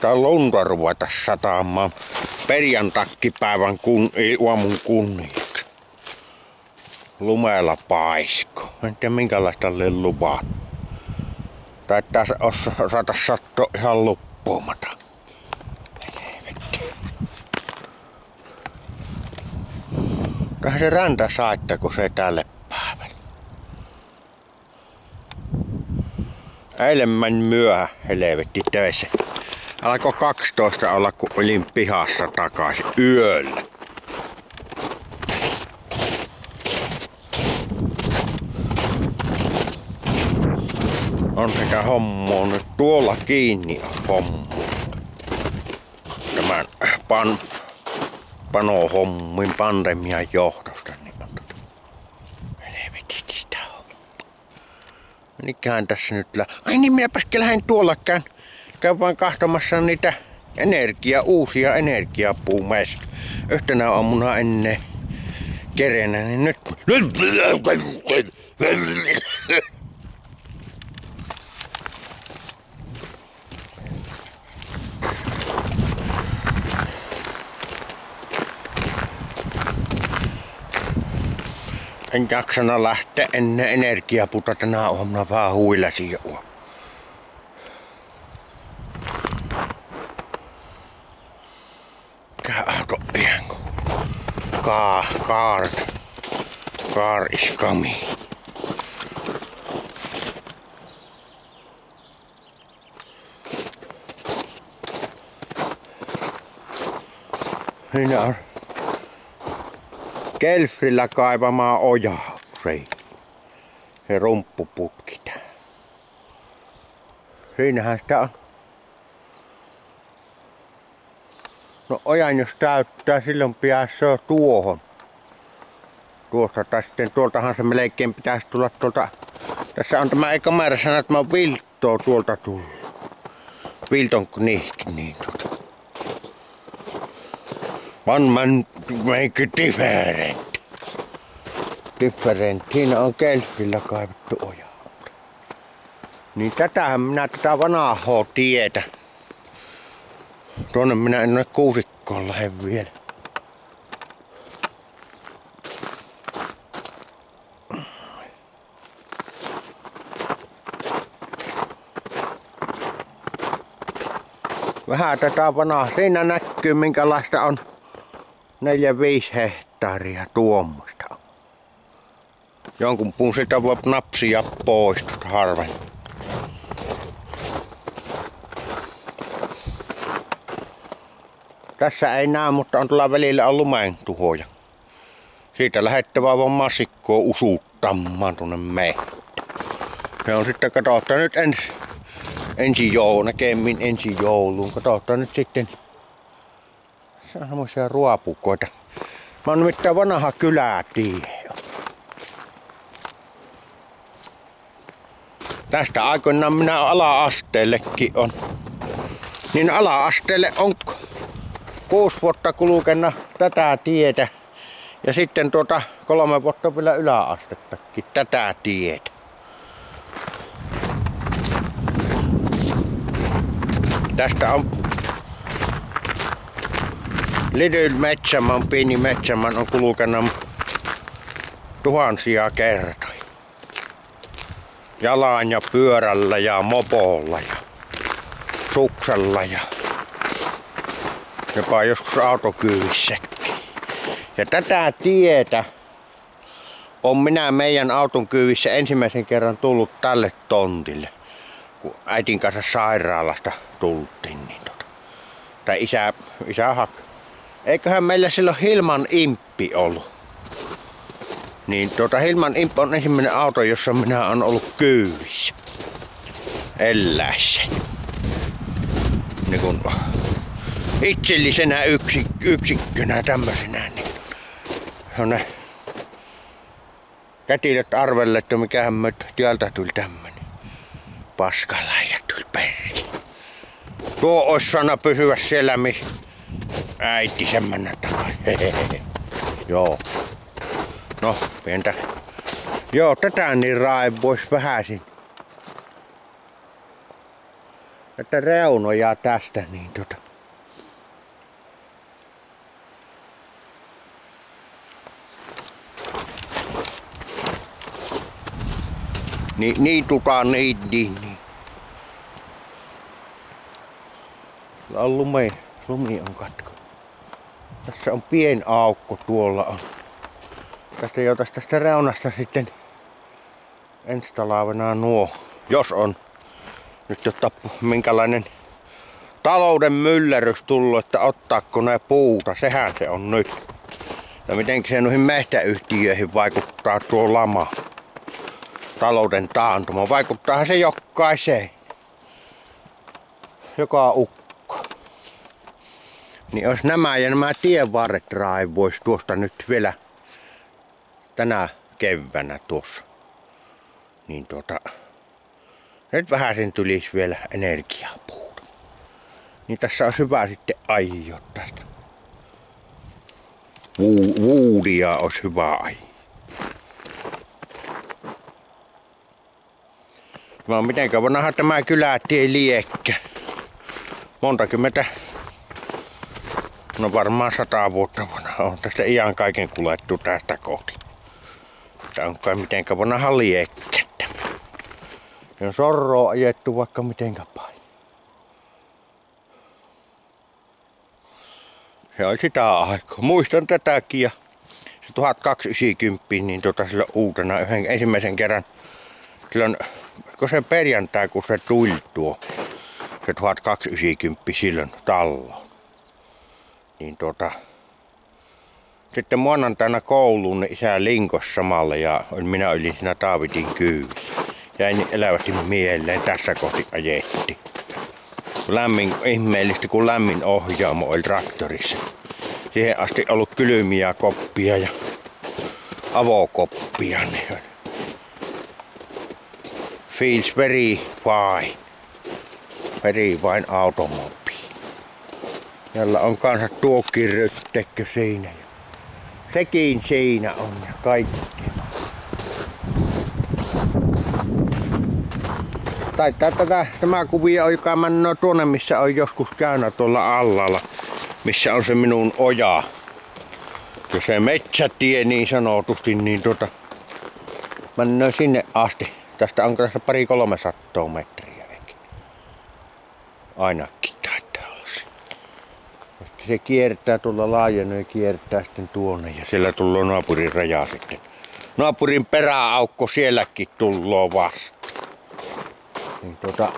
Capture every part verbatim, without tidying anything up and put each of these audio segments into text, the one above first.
alkaa lunta ruveta sataamaan perjantakkipäivän kun, aamun kunniaksi. Lumella paisko. En tiedä minkälaista lelluvaa. Taittaa osata sattua ihan loppuumata. Tähän se ranta saittaa, kun se ei tälle päivällä. Eilen meni myöhä helvetti töissä. Alkoi kaksitoista olla, kun olin pihassa takaisin yöllä. On sitä hommaa nyt tuolla kiinni on homma. Tämän pan, panohommin pandemian johdosta. Niin on tota. Helvetistä sitä hommaa. Mikähän tässä nyt lä... Ai niin, minäpäs lähden tuolla käyn. Käyn vaan kahtomassa niitä energia, uusia energiapuumeissa. Yhtenä aamuna ennen kerenä, niin nyt... En jaksana lähteä ennen energiapuuta tänä aamuna vähän huilasin jo. Mikä auto ihan Kaa, kaar, kaar is coming. Siinä on Kelfrillä kaivamaa ojaa, se, se rumppuputki tää. Siinähän sitä on. No ojan jos täyttää, silloin pääsee tuohon. Tuosta tai sitten tuoltahan se melkein pitäisi tulla tuolta. Tässä on tämä ei kamera sana, että mä vilttoo tuolta tullut. Vilton nihki niin tuota. One man make a different. Different. Siinä on Kelfillä kaivettu oja. Niin tätähän minä tätä vanhaa tietä. Tuonne minä en ole kuusikkoon lähde vielä. Vähän tätä vanhaa. Siinä näkyy minkälaista on neljä viisi hehtaaria tuommoista. Jonkun puun sitä voi napsia pois tuota harven. Tässä ei näe, mutta on tuolla välillä on lumen tuhoja. Siitä lähettävää vaan masikkoa usuuttamaan tuonne mehtään. Se on sitten, katsotaan nyt ensi, ensi joulu, näkemmin ensi jouluun. Katsotaan nyt sitten. Se on semmoisia ruopukoita. Mä oon nimittäin vanha kylätie. Tästä aikoinaan minä ala-asteellekin on. Niin ala-asteelle on kuusi vuotta kulkena tätä tietä. Ja sitten tuota kolme vuotta vielä yläastettakin tätä tietä. Tästä on Little Metsäman, pieni Metsäman on kulkenut tuhansia kertoja. Jalan ja pyörällä ja mopolla ja suksella ja jopa joskus autokyyvissäkin. Ja tätä tietä on minä meidän auton kyyvissä ensimmäisen kerran tullut tälle tontille, kun äitin kanssa sairaalasta tultiin. Niin tota. Tai isä, isä hak. Eiköhän meillä silloin Hilman Imppi ollut. Niin tuota Hilman Imppi on ensimmäinen auto, jossa minä olen ollut kyyvissä. Elläissä. Niin kun itsellisenä yksi, yksikkönä tämmöisenä. Niin ne kätilöt arvelle, että mikähän me tieltä tuli tämmönen. Paskaläijä tuli perki. Tuo ois sana pysyä siellä, missä äiti sen mennä takaisin. Joo. No, pientä. Joo, tätä niin raivois vähäsin. että reunoja tästä niin tota. Niin, niin tota, niin, niin, niin. On lumi, lumi on katko. Tässä on pieni aukko tuolla on. Tästä jotain tästä reunasta sitten ensi talvena nuo, jos on nyt jotta minkälainen talouden myllerys tullut, että ottaako ne puuta, sehän se on nyt. Ja miten se noihin metsäyhtiöihin vaikuttaa tuo lama, talouden taantuma, vaikuttaahan se jokaiseen, joka ukko. Niin jos nämä ja nämä tienvarret raivois tuosta nyt vielä tänä keväänä tuossa, niin tuota, nyt vähän sen tulisi vielä energiapuuta. Niin tässä on hyvä sitten ajaa tästä. Vuudia olisi hyvä ajaa. Mä mitenkä vanha tämä kylätie liekkä. Montakymmentä, no varmaan sata vuotta vanha on tästä ihan kaiken kuljettu tästä kohti. Tää on kai mitenkä vanha liekkä. Ja sorroa ajettu vaikka mitenkä paljon. Se oli sitä aikaa. Muistan tätäkin ja se tuhatkaksisataayhdeksänkymmentä niin tota silloin uutena yhden ensimmäisen kerran silloin, kun se perjantai kun se tuli tuo se tuhatkaksisataayhdeksänkymmentä silloin talloon. Niin tota sitten maanantaina kouluun niin isä linkos samalle ja minä olin siinä Taavitin kyyvissä. Jäin elävästi mieleen, tässä kohti ajettiin. Lämmin, ihmeellisesti kun lämmin ohjaamo oli traktorissa. Siihen asti ollut kylmiä koppia ja avokoppia. Niin feels very fine. Very fine automobile. Jolla on kanssa tuokin ryttekö siinä. Sekin siinä on ja kaikki. Taitaa tätä, tämä kuvia, joka mennään tuonne, missä on joskus käynyt tuolla allalla, missä on se minun oja. Ja se metsätie niin sanotusti, niin tuota, mennään sinne asti. Tästä on tässä pari kolme sattaa metriä ehkä. Ainakin taitaa olla se. Se kiertää tuolla laajenee ja kiertää sitten tuonne ja siellä tulee naapurin raja sitten. Naapurin peräaukko sielläkin tulloo vasta. Niin tuota,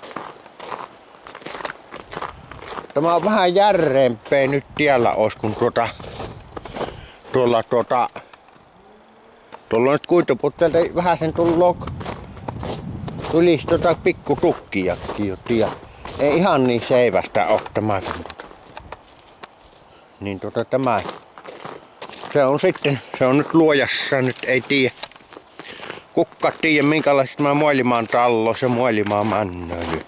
tämä on vähän järeempää nyt tiellä ois kun tuota, tuolla tuota, tuolla nyt kuitupuutteelta vähän sen tulloo, tulisi tuota pikku tukkiakin jo tie. Ei ihan niin seivästä oo tämä. Niin tuota tämä, se on sitten, se on nyt luojassa, nyt ei tiedä. Kukka tiedä minkälaiset mä Muolimaan tallo, se Muolimaa männöö nyt.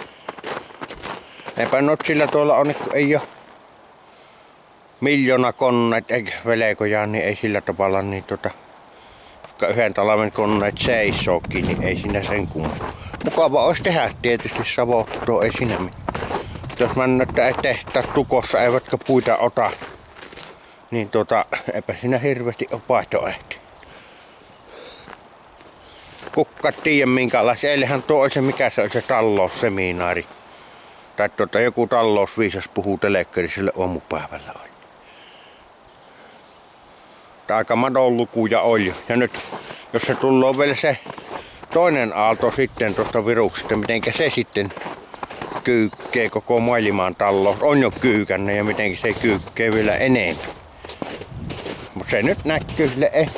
Eipä nyt sillä tuolla on, kun ei oo miljoona koneet eikä velekoja, niin ei sillä tavalla niin tota, koska yhden talven koneet seisookin, niin ei siinä sen kummaa. Mukava olisi tehdä tietysti savottoa, ei siinä mitään. Jos männöttä ei tehtä tukossa, eivätkä puita ota, niin tota, eipä siinä hirveästi ole vaihtoehtoja. Kukka tiedä minkälaisia. Eilähän tuo oli se, mikä se oli se talousseminaari. Tai tuota, joku talousviisas puhuu telekkariselle aamupäivällä oli. Aika madon lukuja oli. Ja nyt, jos se tulee vielä se toinen aalto sitten tuosta viruksesta, mitenkä se sitten kyykkee koko Muolimaan talous. On jo kyykänne ja mitenkä se kyykkee vielä enemmän. Mutta se nyt näkyy sille ei.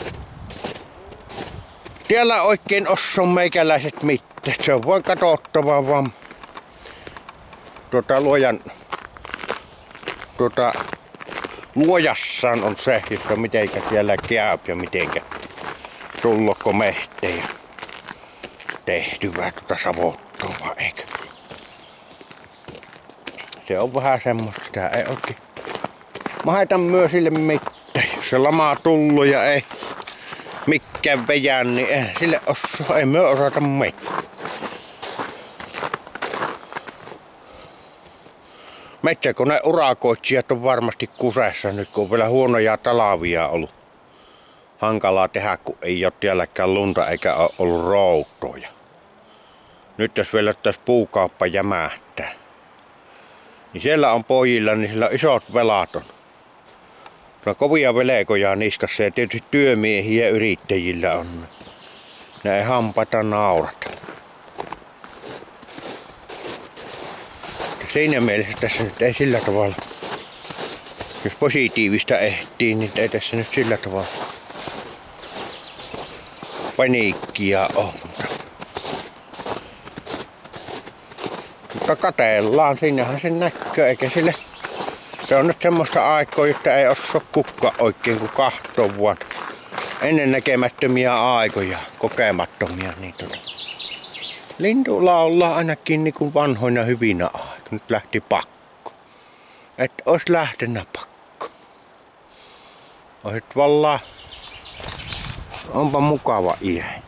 Tiellä oikein osso meikäläiset mitään. Se on vain katsottava vaan tuota luojan tuota luojassaan on se, että mitenkä siellä käy ja mitenkä tulloko mehtejä tehtyvää tuota savottoa eikä. Se on vähän semmoista, sitä ei oikein. Mä haitan myös sille mitään, jos se lama tullut ja ei mikään vejän, niin ei sille osaa, ei myö osata mitään. Metsäkone urakoitsijat on varmasti kusessa nyt, kun on vielä huonoja talavia ollut. Hankalaa tehdä, kun ei ole tielläkään lunta eikä ole ollut routoja. Nyt jos vielä tässä puukauppa jämähtää, niin siellä on pojilla, niin siellä on isot velat on. Se on kovia velkoja niskassa ja tietysti työmiehiä ja yrittäjillä on. Ne ei hampaita naurata. Siinä mielessä tässä nyt ei sillä tavalla, jos positiivista ehtii, niin ei tässä nyt sillä tavalla paniikkia ole. Mutta katellaan, sinnehän se näkyy, eikä sille. Se on nyt semmoista aikaa, että ei osaa kukka oikein kuin kahtoo vuonna. Ennen näkemättömiä aikoja, kokemattomia. Niin tota. Lintu laulaa ainakin niin kuin vanhoina hyvinä aikoina. Nyt lähti pakko. Et ois lähtenä pakko. Oisit vallaan. Onpa mukava iä.